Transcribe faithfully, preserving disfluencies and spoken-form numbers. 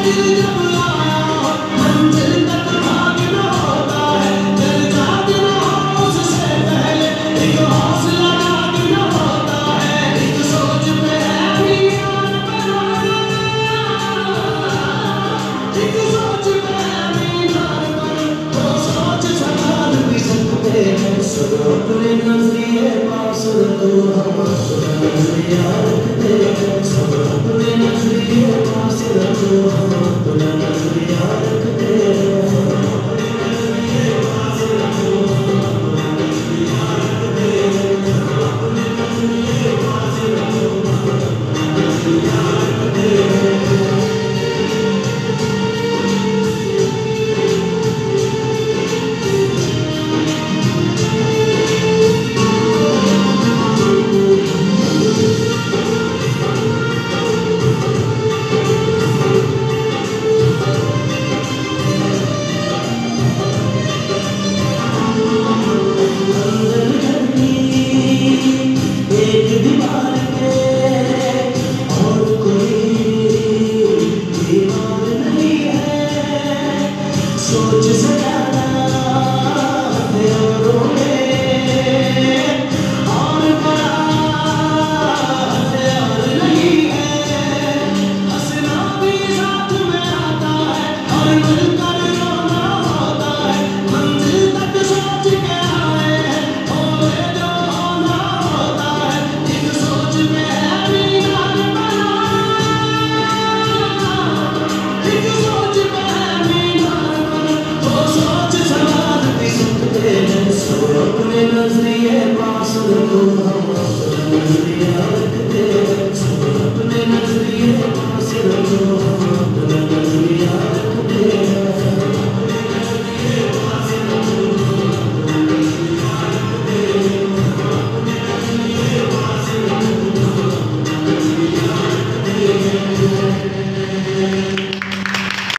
अपने नजरिए पास रखो हम अपने यार रखते सब अपने नजरिए पास रखो हम अपना नजरिया रखते सोच सजाना प्यारों में और बड़ा प्यार नहीं है हंसना भी साथ में आता है और मिलकर रोना होता है मंजिल तक सोच के आए हैं और जो होना होता है एक सोच में है मीनार बना एक सोच में है मीनार सोच समाज भी सुनते हैं सब अपने नजरिए पास रखो हम